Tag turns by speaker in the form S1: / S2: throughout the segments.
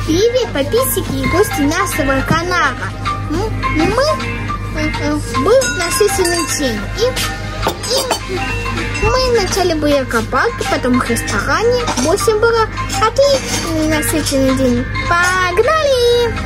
S1: Привет, подписчики и гости нашего канала. Был насыщенный день. И мы вначале были в кабаке, потом в ресторане. В общем, было отличный насыщенный день. Погнали!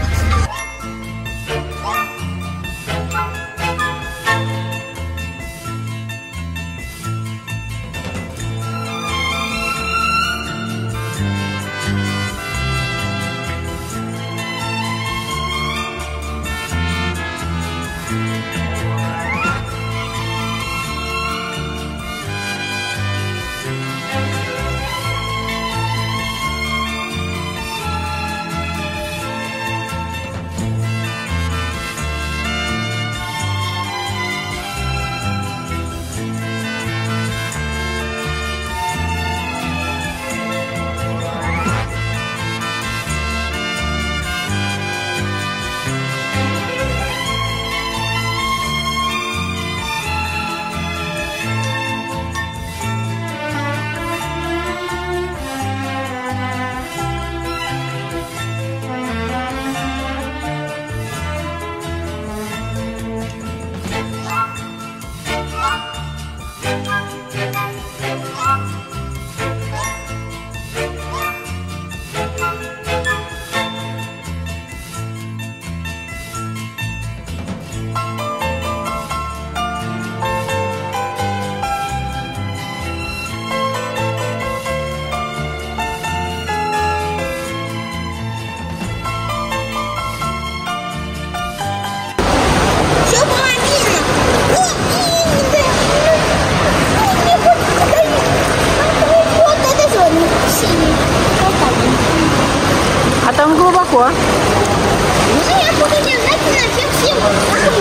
S2: А там глубоко.
S1: Ну, я буду держать на всех силах.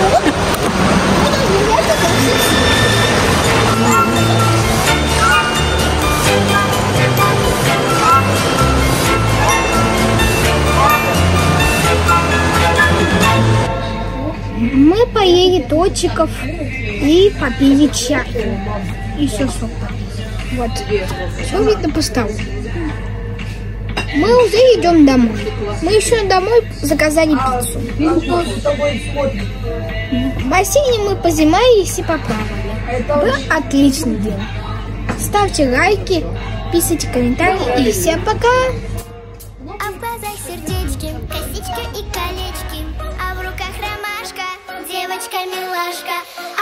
S1: Буду держать на всех силах. Мы поели тортиков и попили чай. И все сок. Вот. Все видно по столу. Мы уже идем домой. Мы еще домой заказали пиццу. В бассейне мы позанимались и поплавали. Был отличный день. Ставьте лайки, пишите комментарии и всем пока!
S3: А в глазах сердечки, косичка и колечки, а в руках ромашка, девочка-милашка.